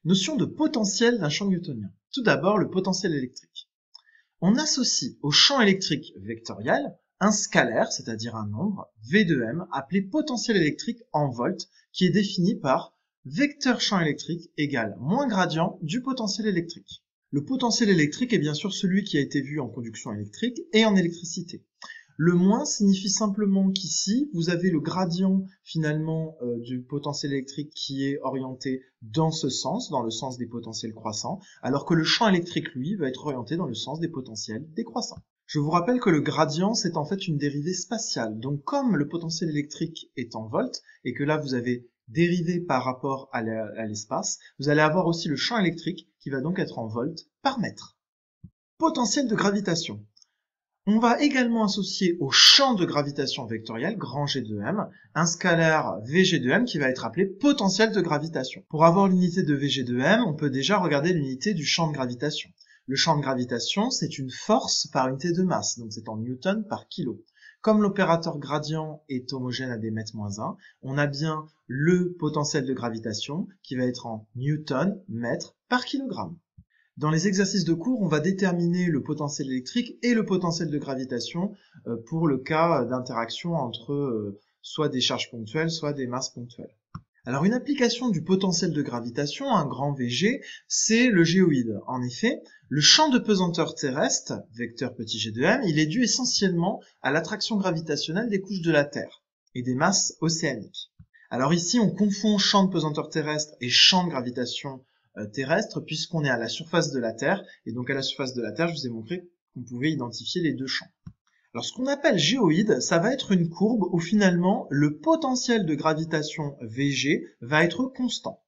Notion de potentiel d'un champ newtonien. Tout d'abord, le potentiel électrique. On associe au champ électrique vectoriel un scalaire, c'est-à-dire un nombre, V de m, appelé potentiel électrique en volts, qui est défini par vecteur champ électrique égale moins gradient du potentiel électrique. Le potentiel électrique est bien sûr celui qui a été vu en conduction électrique et en électricité. Le moins signifie simplement qu'ici, vous avez le gradient finalement du potentiel électrique qui est orienté dans ce sens, dans le sens des potentiels croissants, alors que le champ électrique, lui, va être orienté dans le sens des potentiels décroissants. Je vous rappelle que le gradient, c'est en fait une dérivée spatiale. Donc comme le potentiel électrique est en volts, et que là vous avez dérivé par rapport à l'espace, vous allez avoir aussi le champ électrique qui va donc être en volts par mètre. Potentiel de gravitation. On va également associer au champ de gravitation vectoriel, grand G de m, un scalaire Vg de m qui va être appelé potentiel de gravitation. Pour avoir l'unité de Vg de m, on peut déjà regarder l'unité du champ de gravitation. Le champ de gravitation, c'est une force par unité de masse, donc c'est en newton par kilo. Comme l'opérateur gradient est homogène à des mètres moins 1, on a bien le potentiel de gravitation qui va être en newton mètre par kilogramme. Dans les exercices de cours, on va déterminer le potentiel électrique et le potentiel de gravitation pour le cas d'interaction entre soit des charges ponctuelles, soit des masses ponctuelles. Alors une application du potentiel de gravitation, un grand Vg, c'est le géoïde. En effet, le champ de pesanteur terrestre, vecteur petit g de m, il est dû essentiellement à l'attraction gravitationnelle des couches de la Terre et des masses océaniques. Alors ici, on confond champ de pesanteur terrestre et champ de gravitation terrestre puisqu'on est à la surface de la Terre, et donc à la surface de la Terre, je vous ai montré qu'on pouvait identifier les deux champs. Alors ce qu'on appelle géoïde, ça va être une courbe où finalement le potentiel de gravitation Vg va être constant.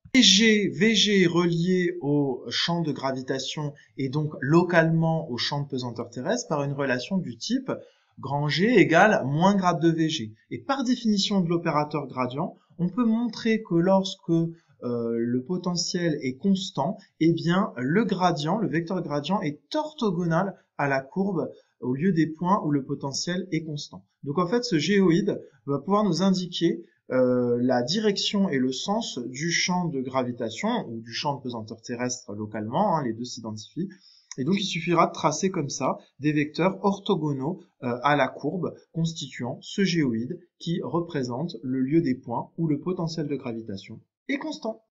Vg relié au champ de gravitation et donc localement au champ de pesanteur terrestre par une relation du type grand G égale moins grade de Vg. Et par définition de l'opérateur gradient, on peut montrer que lorsque le potentiel est constant, eh bien le gradient, le vecteur gradient est orthogonal à la courbe au lieu des points où le potentiel est constant. Donc en fait, ce géoïde va pouvoir nous indiquer la direction et le sens du champ de gravitation ou du champ de pesanteur terrestre localement, hein, les deux s'identifient. Et donc il suffira de tracer comme ça des vecteurs orthogonaux à la courbe constituant ce géoïde qui représente le lieu des points où le potentiel de gravitation est constant.